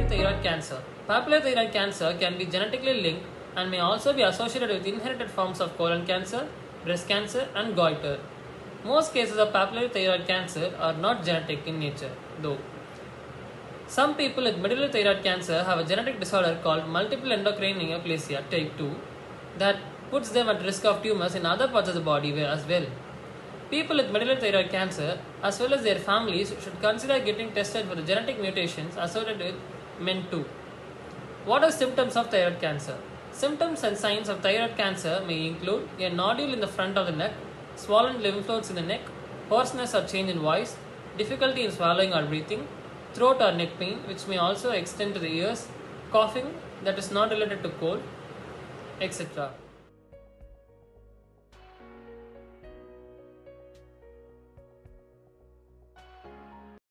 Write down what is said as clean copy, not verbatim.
Papillary thyroid cancer. Papillary thyroid cancer can be genetically linked and may also be associated with inherited forms of colon cancer, breast cancer, and goiter. Most cases of papillary thyroid cancer are not genetic in nature, though. Some people with medullary thyroid cancer have a genetic disorder called multiple endocrine neoplasia type 2 that puts them at risk of tumors in other parts of the body as well. People with medullary thyroid cancer, as well as their families, should consider getting tested for the genetic mutations associated with MEN2. What are symptoms of thyroid cancer? Symptoms and signs of thyroid cancer may include a nodule in the front of the neck, swollen lymph nodes in the neck, hoarseness or change in voice, difficulty in swallowing or breathing, throat or neck pain, which may also extend to the ears, coughing that is not related to cold, etc.